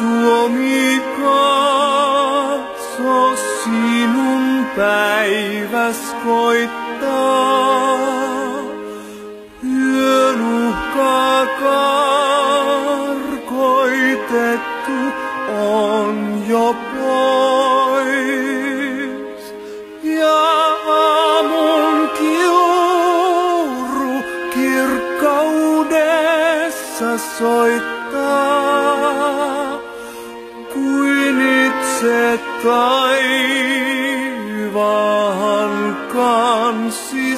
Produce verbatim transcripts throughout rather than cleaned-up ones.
Suomi katso sinun päiväs koittaa. Yön uhka karkoitettu on jo pois. Ja aamun kiuru kirkkaudessa soittaa. Kuin itse taivaan kansi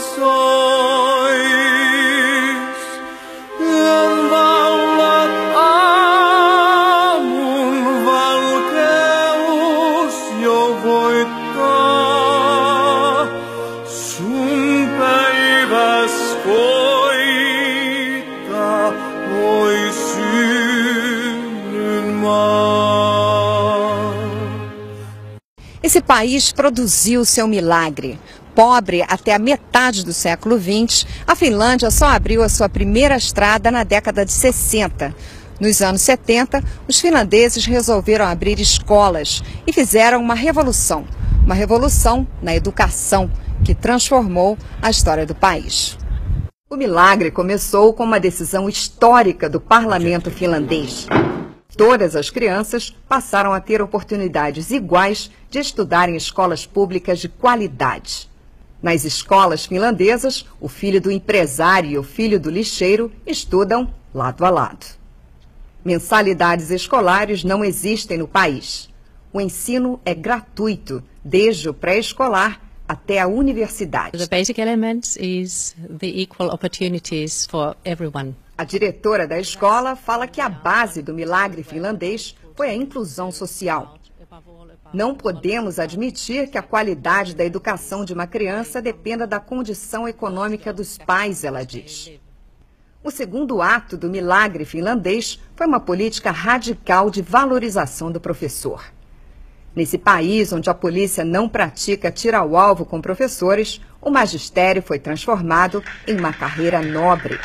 sois. Yön vallat aamun valkeus jo voittaa. Sun päiväs koittaa, oi synnyn maa. Esse país produziu seu milagre. Pobre até a metade do século vinte, a Finlândia só abriu a sua primeira estrada na década de sessenta. Nos anos setenta, os finlandeses resolveram abrir escolas e fizeram uma revolução. Uma revolução na educação, que transformou a história do país. O milagre começou com uma decisão histórica do parlamento finlandês. Todas as crianças passaram a ter oportunidades iguais de estudar em escolas públicas de qualidade. Nas escolas finlandesas, o filho do empresário e o filho do lixeiro estudam lado a lado. Mensalidades escolares não existem no país. O ensino é gratuito, desde o pré-escolar até a universidade. The basic elements is the equal opportunities for everyone. A diretora da escola fala que a base do milagre finlandês foi a inclusão social. Não podemos admitir que a qualidade da educação de uma criança dependa da condição econômica dos pais, ela diz. O segundo ato do milagre finlandês foi uma política radical de valorização do professor. Nesse país onde a polícia não pratica tiro ao alvo com professores, o magistério foi transformado em uma carreira nobre.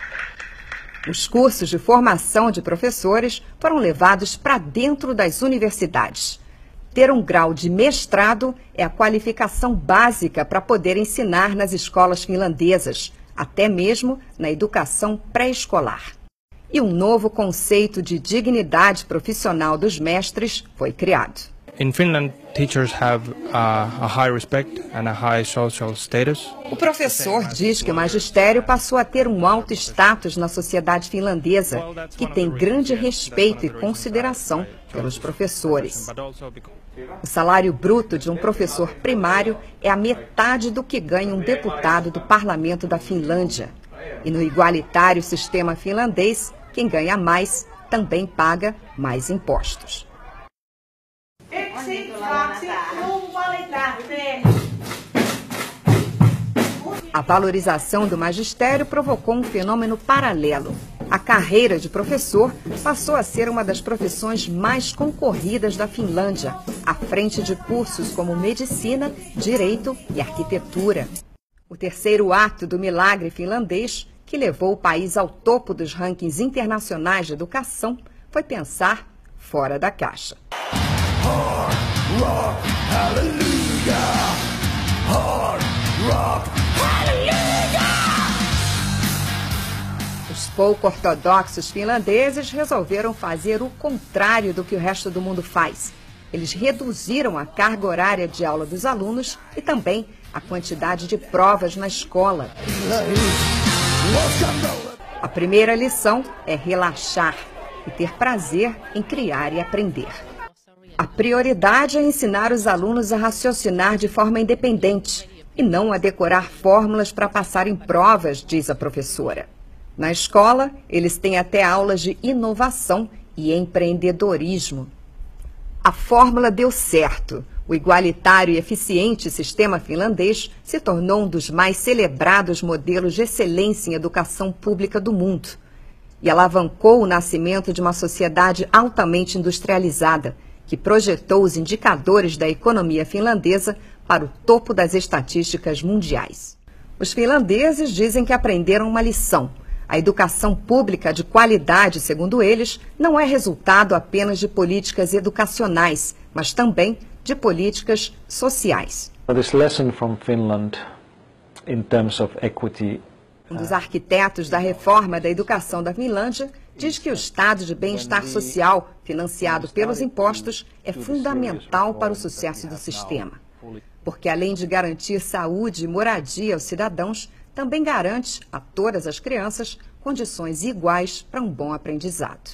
Os cursos de formação de professores foram levados para dentro das universidades. Ter um grau de mestrado é a qualificação básica para poder ensinar nas escolas finlandesas, até mesmo na educação pré-escolar. E um novo conceito de dignidade profissional dos mestres foi criado. In Finland, teachers have a, a high respect and a high social status. O professor diz que o magistério passou a ter um alto status na sociedade finlandesa, que tem grande respeito e consideração pelos professores. O salário bruto de um professor primário é a metade do que ganha um deputado do parlamento da Finlândia. E no igualitário sistema finlandês, quem ganha mais também paga mais impostos. A valorização do magistério provocou um fenômeno paralelo. A carreira de professor passou a ser uma das profissões mais concorridas da Finlândia, à frente de cursos como medicina, direito e arquitetura. O terceiro ato do milagre finlandês, que levou o país ao topo dos rankings internacionais de educação, foi pensar fora da caixa. Hard rock, hallelujah. Hard rock, hallelujah. Os pouco ortodoxos finlandeses resolveram fazer o contrário do que o resto do mundo faz. Eles reduziram a carga horária de aula dos alunos e também a quantidade de provas na escola. A primeira lição é relaxar e ter prazer em criar e aprender. A prioridade é ensinar os alunos a raciocinar de forma independente e não a decorar fórmulas para passar em provas, diz a professora. Na escola, eles têm até aulas de inovação e empreendedorismo. A fórmula deu certo. O igualitário e eficiente sistema finlandês se tornou um dos mais celebrados modelos de excelência em educação pública do mundo e alavancou o nascimento de uma sociedade altamente industrializada, que projetou os indicadores da economia finlandesa para o topo das estatísticas mundiais. Os finlandeses dizem que aprenderam uma lição. A educação pública de qualidade, segundo eles, não é resultado apenas de políticas educacionais, mas também de políticas sociais. This lesson from Finland in terms of equity. Um dos arquitetos da reforma da educação da Finlândia diz que o estado de bem-estar social, financiado pelos impostos, é fundamental para o sucesso do sistema. Porque, além de garantir saúde e moradia aos cidadãos, também garante a todas as crianças condições iguais para um bom aprendizado.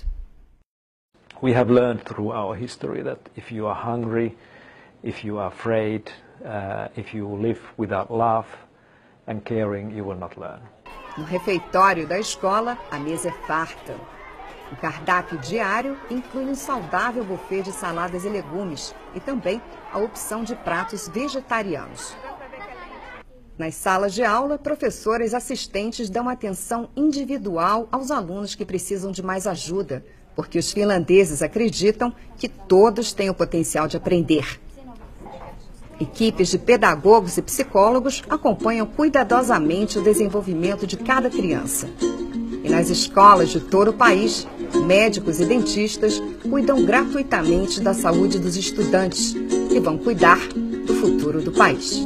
We have learned through our history that if you are hungry, if you are afraid, uh, if you live without love and caring, you will not learn. No refeitório da escola, a mesa é farta. O cardápio diário inclui um saudável buffet de saladas e legumes e também a opção de pratos vegetarianos. Nas salas de aula, professores assistentes dão atenção individual aos alunos que precisam de mais ajuda, porque os finlandeses acreditam que todos têm o potencial de aprender. Equipes de pedagogos e psicólogos acompanham cuidadosamente o desenvolvimento de cada criança. E nas escolas de todo o país, médicos e dentistas cuidam gratuitamente da saúde dos estudantes, que vão cuidar do futuro do país.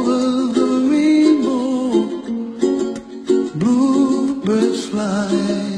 Bluebirds fly.